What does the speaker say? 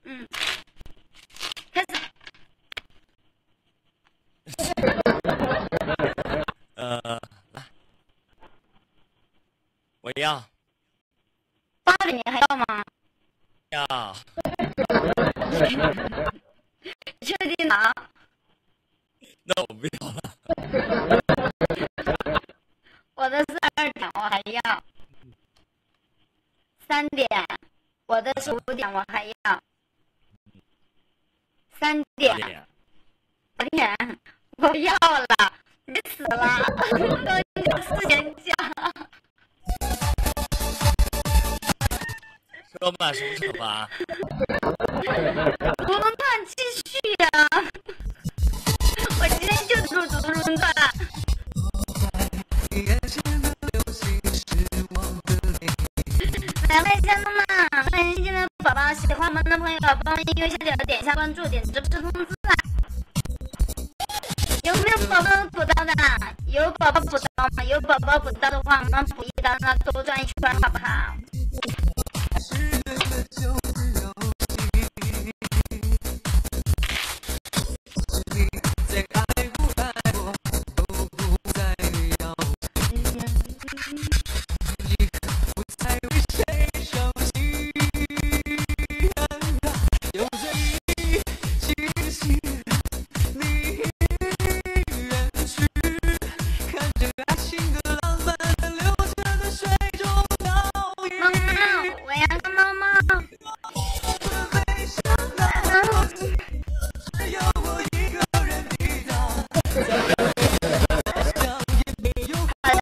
嗯，开始。 来，我要芭比，你还要吗？ 要。 确定吗？ 那我不要了。 我的是2点，我还要。3点，我的是5点，我还要。3点，8点，我要了，你死了，都4点讲。 说吧，什么惩罚？ 我们团继续啊！我今天就入主我们团。来，欢迎家人们，欢迎新进的宝宝，喜欢我们的朋友，帮我右下角点一下关注，点直播通知啊！有没有宝宝补刀的？有宝宝补刀吗？有宝宝补刀的话，我们补一刀，那多赚1圈，好不好？